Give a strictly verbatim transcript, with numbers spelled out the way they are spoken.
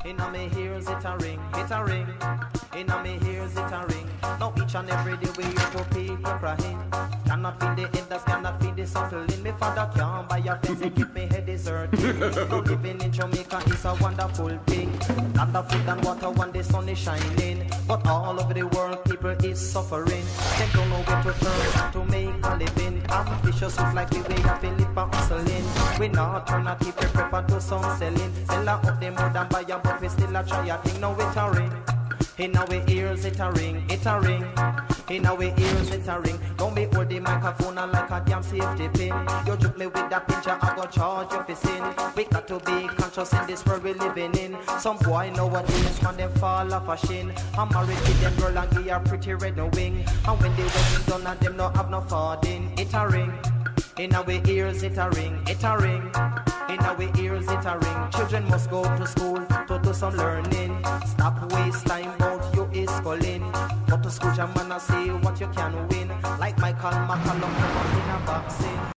In a me ears it a ring, it a ring. In a me ears it a ring. Now each and every day we hear to people crying. Cannot feed the elders, cannot feed the suckling. Me father can't buy a fence and keep me head deserted. Now living in Jamaica is a wonderful thing. Land of food and water when the sun is shining. But all over the world people is suffering. They don't know where to turn to make a living. Ambitious is like the way of Philip and hustling. We not turn a keep it prefer to some selling. Sell a up them more than buy a but we still a try a thing. Now it a ring. In our ears it a ring, it a ring. In our ears it a ring. Don't be hold the microphone and like a damn safety pin. You juke me with that pincher, I go charge you for sin. We got to be conscious in this world we living in. Some boy nowadays when them fall off a shin. I'm married to them girl and give her pretty red no wing. And when they wedding done and them no have no farthing. It a ring. In our ears it a ring, it a ring. In our ears it a ring. Children must go to school to do some learning. Stop waste time out you is schooling. Go to school jam and see what you can win. Like Michael McCallum in a boxing.